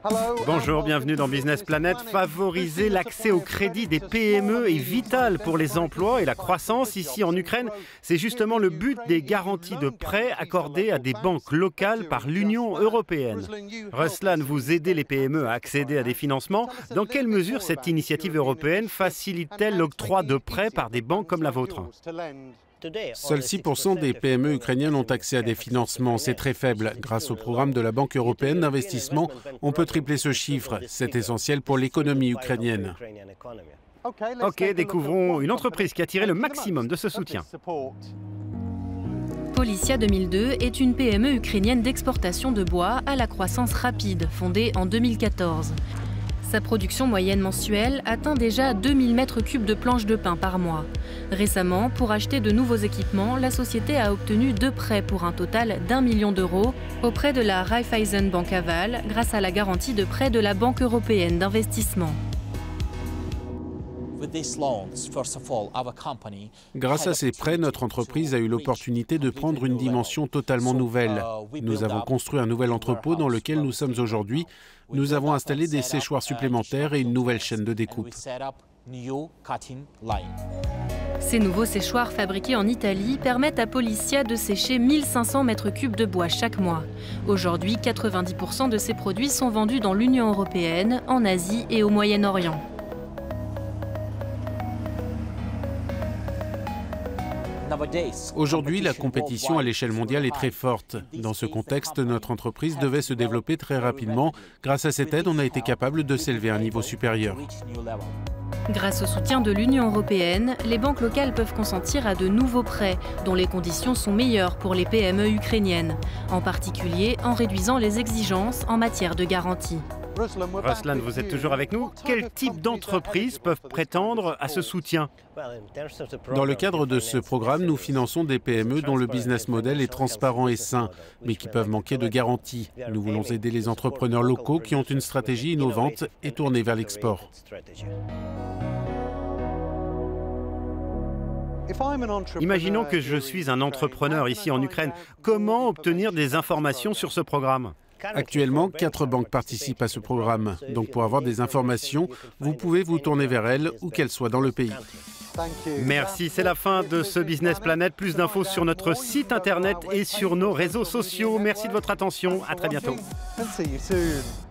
Bonjour, bienvenue dans Business Planet. Favoriser l'accès au crédit des PME est vital pour les emplois et la croissance. Ici en Ukraine, c'est justement le but des garanties de prêts accordées à des banques locales par l'Union européenne. Ruslan, vous aidez les PME à accéder à des financements. Dans quelle mesure cette initiative européenne facilite-t-elle l'octroi de prêts par des banques comme la vôtre ? Seuls 6% des PME ukrainiennes ont accès à des financements. C'est très faible. Grâce au programme de la Banque européenne d'investissement, on peut tripler ce chiffre. C'est essentiel pour l'économie ukrainienne. Ok, découvrons une entreprise qui a tiré le maximum de ce soutien. Policia 2002 est une PME ukrainienne d'exportation de bois à la croissance rapide, fondée en 2014. Sa production moyenne mensuelle atteint déjà 2000 mètres cubes de planches de pin par mois. Récemment, pour acheter de nouveaux équipements, la société a obtenu 2 prêts pour un total d'1 million d'euros auprès de la Raiffeisen Bank Aval grâce à la garantie de prêt de la Banque européenne d'investissement. Grâce à ces prêts, notre entreprise a eu l'opportunité de prendre une dimension totalement nouvelle. Nous avons construit un nouvel entrepôt dans lequel nous sommes aujourd'hui. Nous avons installé des séchoirs supplémentaires et une nouvelle chaîne de découpe. Ces nouveaux séchoirs fabriqués en Italie permettent à Policia de sécher 1500 mètres cubes de bois chaque mois. Aujourd'hui, 90% de ces produits sont vendus dans l'Union européenne, en Asie et au Moyen-Orient. Aujourd'hui, la compétition à l'échelle mondiale est très forte. Dans ce contexte, notre entreprise devait se développer très rapidement. Grâce à cette aide, on a été capable de s'élever à un niveau supérieur. Grâce au soutien de l'Union européenne, les banques locales peuvent consentir à de nouveaux prêts, dont les conditions sont meilleures pour les PME ukrainiennes, en particulier en réduisant les exigences en matière de garantie. Ruslan, vous êtes toujours avec nous. Quel type d'entreprises peuvent prétendre à ce soutien? Dans le cadre de ce programme, nous finançons des PME dont le business model est transparent et sain, mais qui peuvent manquer de garantie. Nous voulons aider les entrepreneurs locaux qui ont une stratégie innovante et tournée vers l'export. Imaginons que je suis un entrepreneur ici en Ukraine. Comment obtenir des informations sur ce programme? Actuellement, 4 banques participent à ce programme. Donc pour avoir des informations, vous pouvez vous tourner vers elles, où qu'elles soient dans le pays. Merci, c'est la fin de ce Business Planet. Plus d'infos sur notre site internet et sur nos réseaux sociaux. Merci de votre attention, à très bientôt.